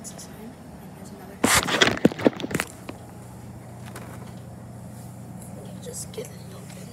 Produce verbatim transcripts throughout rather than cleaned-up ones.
exit sign, and there's another exit sign. Just get it open.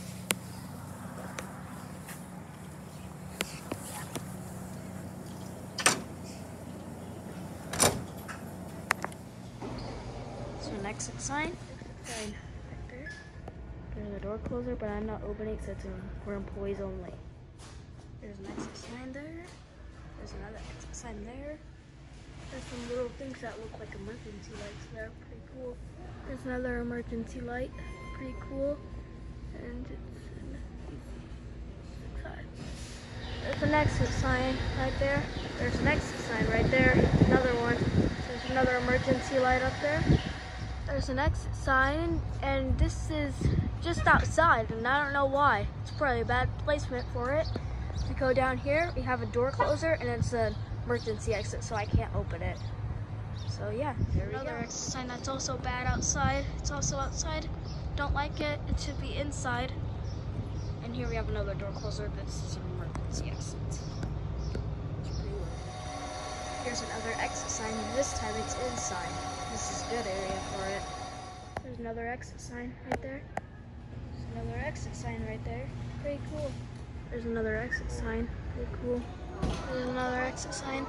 So an exit sign. Exit sign right there. There's a door closer, but I'm not opening it, so it's for employees only. There's an exit sign there. There's another exit sign there. There's some little things that look like emergency lights there. Pretty cool. There's another emergency light. Pretty cool. And it's an exit sign. There's an exit sign right there. There's an exit sign right there. Another one. There's another emergency light up there. There's an exit sign, and this is just outside, and I don't know why. It's probably a bad placement for it. If we go down here, we have a door closer, and it's an emergency exit, so I can't open it. So yeah, there we go. Another exit sign that's also bad outside. It's also outside. Don't like it. It should be inside. And here we have another door closer. This is an emergency exit. It's pretty weird. Here's another exit sign. This time it's inside. This is a good area for it. There's another exit sign right there. There's another exit sign right there. Pretty cool. There's another exit sign. Pretty cool. There's another exit sign.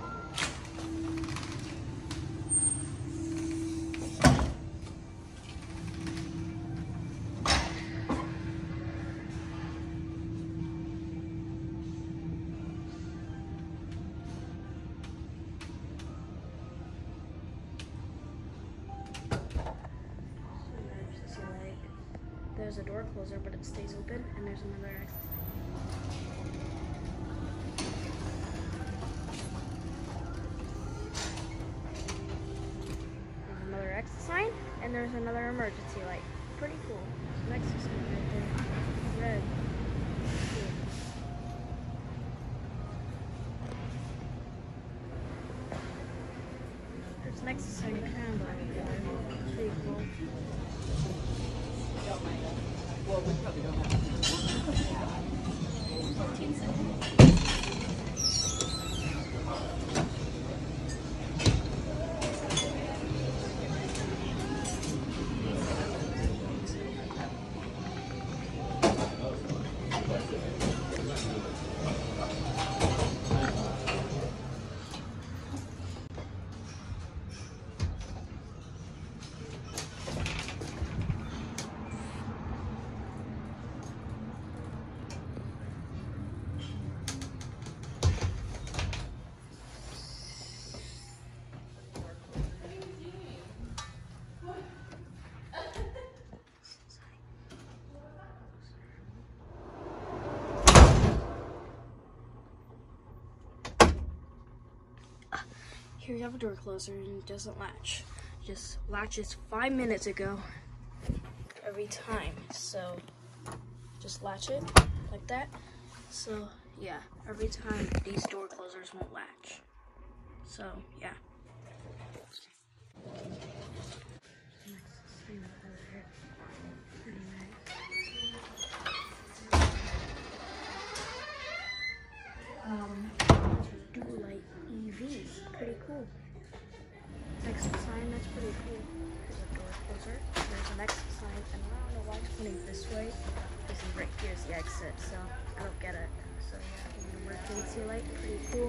There's a door closer, but it stays open, and there's another exit sign. There's another exit sign, and there's another emergency light. Pretty cool. There's an exit sign right there. Red. Cool. There's an exit sign kind of right there. Pretty cool. Well, we probably don't have fifteen seconds. Here we have a door closer, and it doesn't latch. It just latches five minutes ago every time. So just latch it like that. So yeah, every time these door closers won't latch. So yeah. Um, Dualite E V, pretty cool. Exit sign, that's pretty cool. There's a door closer. There's an exit sign, and I don't know why it's pointing this way. This is right here's the exit, so I don't get it. So yeah, the emergency light, pretty cool.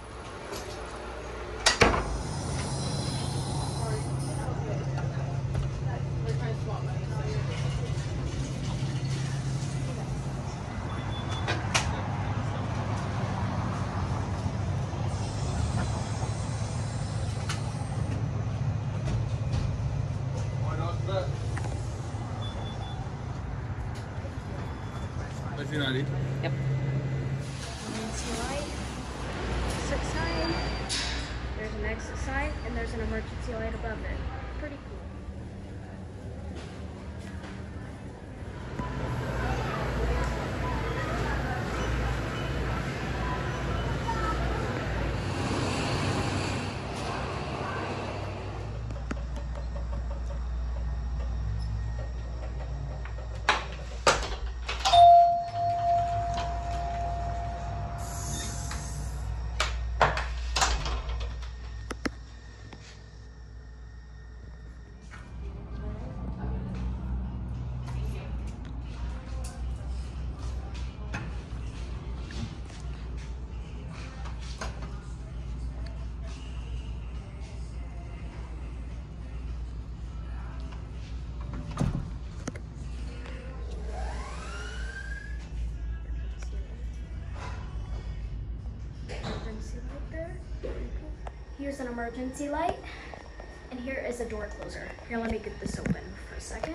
Yep. Emergency light, exit sign, there's an exit sign, and there's an emergency light above it. Pretty cool. Here's an emergency light, and here is a door closer. Here, let me get this open for a second.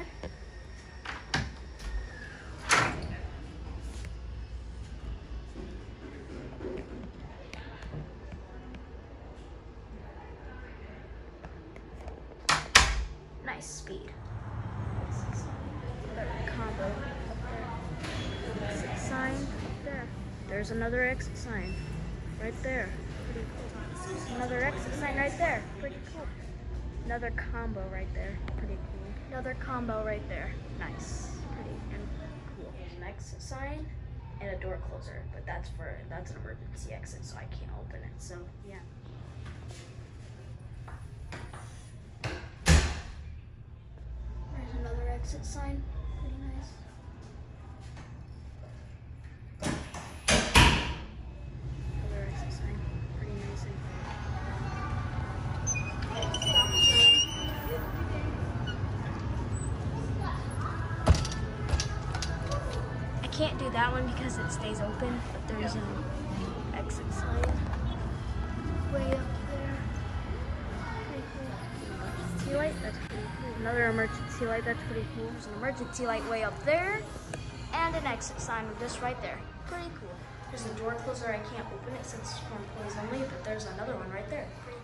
Nice speed. Another combo up there. Exit sign there. There's another exit sign right there. Pretty cool. Another exit sign right there. Pretty cool. Another combo right there. Pretty cool. Another combo right there. Nice. Pretty and cool. There's an exit sign and a door closer, but that's for that's an emergency exit, so I can't open it. So yeah. There's another exit sign. Pretty nice. Another exit sign. Pretty nice. I can't do that one because it stays open, but there's an exit sign way up there. Pretty cool. Emergency light, that's pretty cool. Another emergency light, that's pretty cool. There's an emergency light way up there, and an exit sign with this right there. Pretty cool. There's a door closer, I can't open it since it's for employees only, but there's another one right there. Pretty